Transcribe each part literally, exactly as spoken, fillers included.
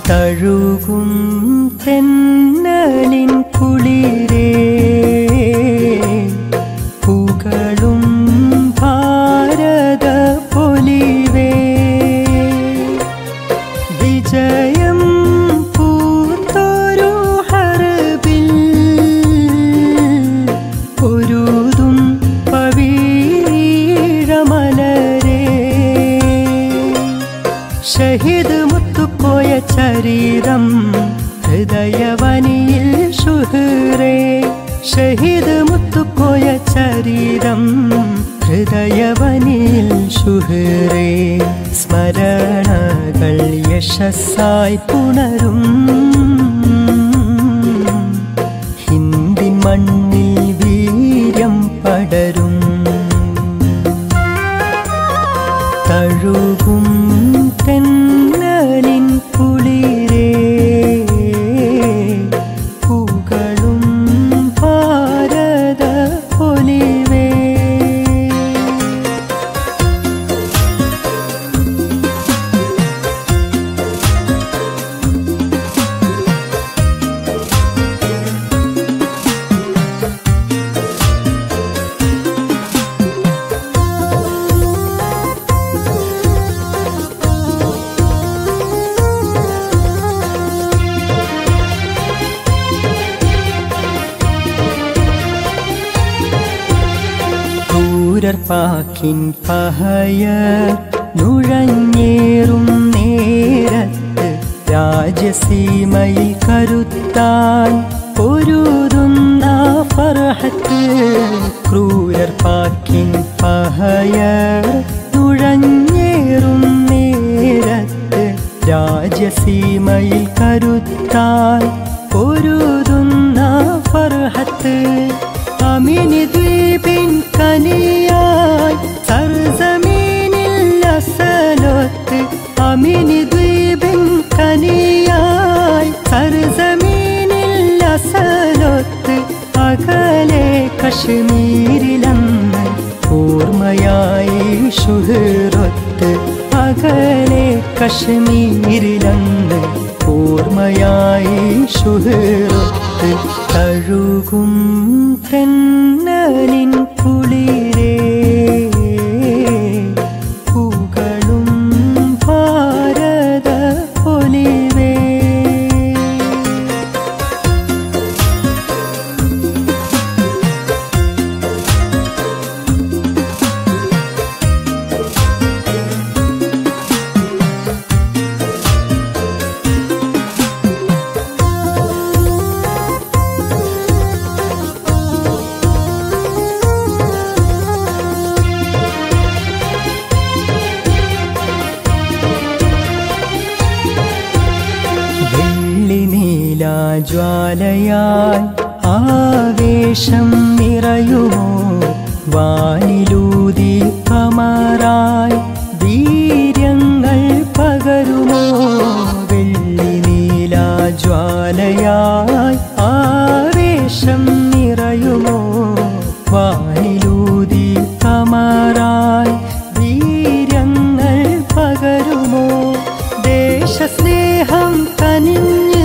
തഴുകും തെന്നലിൻ കുളിരേ പുകളും ഭാരത പൊലിവേ വിജയം പൂത്തൊരു ഹർബിൽ ഒരുതും പവിഴമലരേ ഷഹീദ് മുത്തുക്കോയ ചരിതം ഹൃദയവനിയിൽ ശുഹ്റേ ഷഹീദ് മുത്തുക്കോയ ചരിതം ഹൃദയവനിൽ ശുഹ്റേ സ്മരണകൾ യശസ്സായി പുണരും ഹിന്ദിൻ മണ്ണിൽ വീര്യം പടരും തഴുകും തെന്നലിൻ കുളിരേ പുകളും ഭാരത പൊലിവേ പാക്കിൻ പഹയ നുഴഞ്ഞേറും നേരത്ത് രാജസീമയിൽ കരുത്താൻ പൊരുതുന്ന ഫർഹത്ത് ക്രൂരർ പാക്കിൻ പഹയ നുഴഞ്ഞേറും നേരത്ത് രാജസീമയിൽ കരുത്താൻ പൊരുതുന്ന ഫർഹത്ത് അമിനി ദ്വീപിൻ കനിയായി സർസമീനിൽ അസലൊത്ത് അമിനി ദ്വീപിൻ കനിയായി സർസമീനിൽ അസലൊത്ത് അകലെ കശ്മീരിലന്ന് ഓർമ്മയായി ശുഹ്റത്ത് അകലെ കശ്മീരിലന്ന് ഓർമ്മയായി ശുഹ്റത്ത് തഴുകും തെന്നലിൻ കുളിരേ പുകളും ഭാരത പൊലിവേ ജ്വാലയായി ആവേശം നിറയുമോ വാനിലൂതി കമറായി വീര്യങ്ങൾ പകരുമോ വെള്ളി നീല ജ്വാലയായി ആവേശം നിറയുമോ വാനിലൂതി കമറായി വീര്യങ്ങൾ പകരുമോ ദേശസ്നേഹം കനിഞ്ഞ്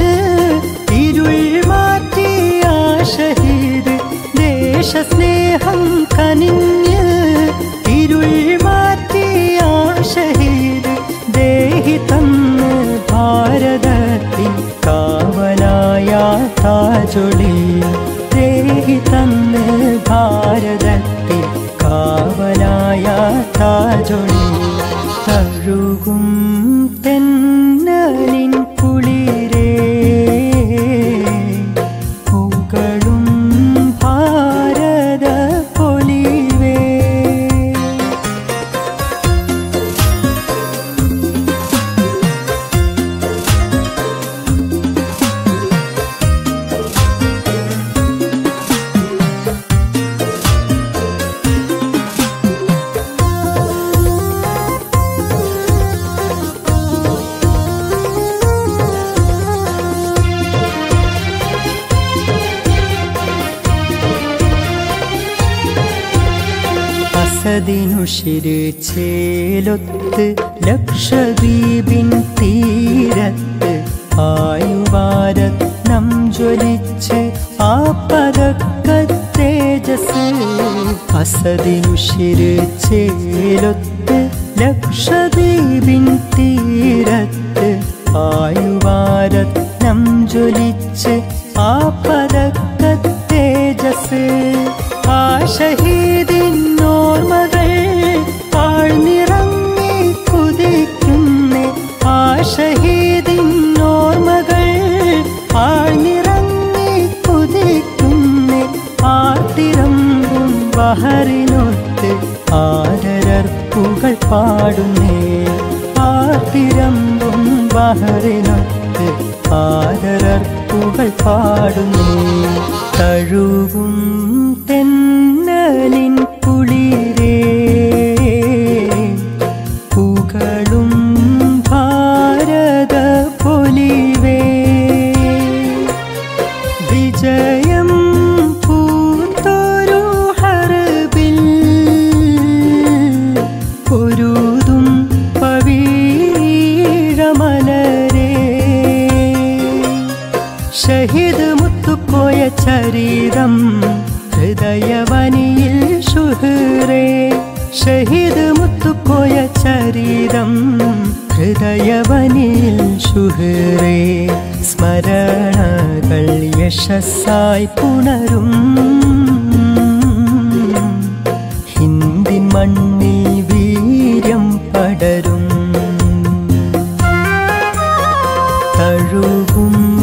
ഷഹീദ് ദേശസ്നേഹം കനിഞ്ഞ് ഇരുൾ മാറ്റിയ ഷഹീദ് ദേഹി തന്ന് ഭാരതത്തിൻ കാവലായ താജൊളി ദേഹി തന്ന് ഭാരതത്തിൻ കാവലായ താജൊളി തഴുകും തെന്നലിൻ കുളിരേ ഭാരത പൊലിവേ അസദിനുഷിര് ചേലൊത്ത് ലക്ഷദ്വീപിൻ തീരത്ത് ആയുവാരത്നം ജ്വലിച്ച് ആ പതക്കത്തേജസ് അസദിനുശിര് ചേലൊത്ത് ലക്ഷദ്വീപിൻ തീരത്ത് ആയുവാരത്നം ജ്വലിച്ച് ആ പതക്കത്തേജസ് ആ ഷഹീദിൻ ഓർമ്മകൾ ആഴ്ന്നിറങ്ങി കുതിക്കുന്നേ ആ ഷഹീദിൻ ഓർമ്മകൾ ആഴ്ന്നിറങ്ങി കുതിക്കുന്നേ ആർത്തിരമ്പും ബഹറിനൊത്ത് ആദരർപ്പുകൾ പാടുന്നേ ആർത്തിരമ്പും ബഹറിനൊത്ത് ആദരർപ്പുകൾ പാടുന്നേ തഴുകും തെന്നലിൻ കുളിരേ പുകളും ഭാരത പൊലിവേ വിജയം പൂത്തൊരു ഹർബിൽ പൊരുതും പവീഴമലരേ ഷഹീദ് മുത്തുക്കോയ ചരിതം ഹൃദയവനിയിൽ ശുഹ്റേ ഷഹീദ് മുത്തുക്കോയ ചരിതം ഹൃദയവനിയിൽ ശുഹ്റേ സ്മരണകൾ യശസ്സായി പുണരും ഹിന്ദിൻ മണ്ണിൽ വീര്യം പടരും തഴുകും